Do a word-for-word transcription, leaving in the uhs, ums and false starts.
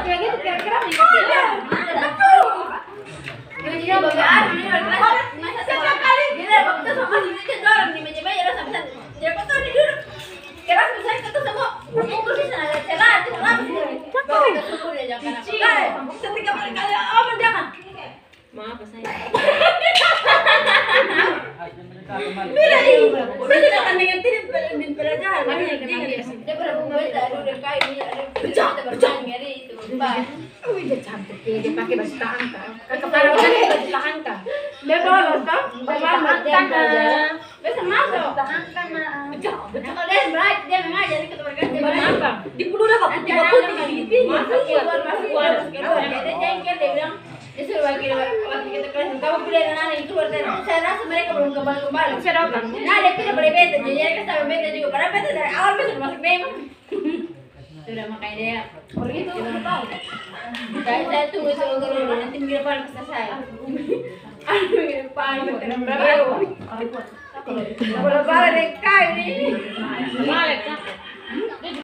kayak gitu kira-kira ingat dia bagian setiap kali gila waktu sama si Mica dorong di meja-meja lo sampai dia kok tuh duduk kira misalnya ketemu sama itu di sana ada celah itu lama sih bawa ke suku dia jangan apa ketika mereka oh menjangan maaf saya bila ini udah tidak akan dengan tidak bin pelajaran dia berhubungan dari udah kayak ini ada pecah pecah ngeri itu bah oh dia cantik dia pakai baju tahan kan kepala pakai baju tahan kan dia bolos kan tahan kan bisa masuk tahan kan pecah pecah kalau dia berat dia mengajar di ketua kerja apa di puluh dah di puluh di gigi masuk keluar masuk keluar dia jengkel dia bilang dia suruh wakil wakil kita kelas kamu kuliah dengan anak itu keluar dari saya rasa mereka belum kembali kembali saya tahu kan nah dia tidak boleh bete jadi mereka sampai bete juga padahal bete dari awal bete sudah masuk bemo sudah makanya dia pergi tuh tahu saya saya tunggu sebelum keluar nanti minggu depan pesta saya aduh minggu depan berapa berapa berapa deh kau ini balik